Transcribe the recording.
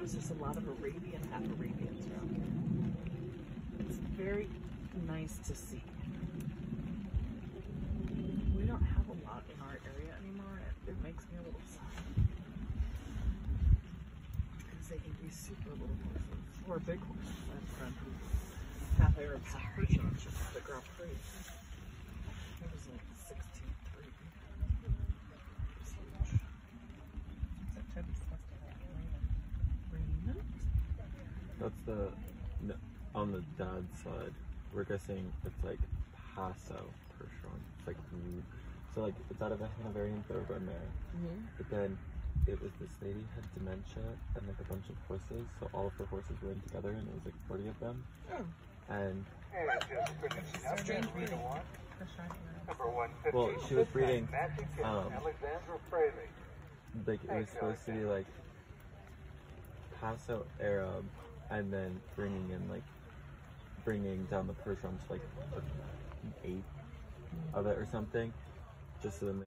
was just a lot of Arabian, half Arabians around here. It's very nice to see. We don't have a lot in our area anymore, and it makes me a little sad. Because they can be super little horses, or big horses. I have a friend who's half Arab, half Persian, just at the Grand Prix. It was like 16.3. It's huge. Is that Toby's Raymond? That's the, no, on the dad's side, we're guessing it's like Paso Percheron. It's like, so like, it's out of a Hanoverian thoroughbred mare. But then it was this lady had dementia and like a bunch of horses, so all of her horses were in together, and it was like 40 of them. And well, she was breeding, like it was supposed to be like Paso Arab, and then bringing down the Percheron to like an 8 of it or something, just so then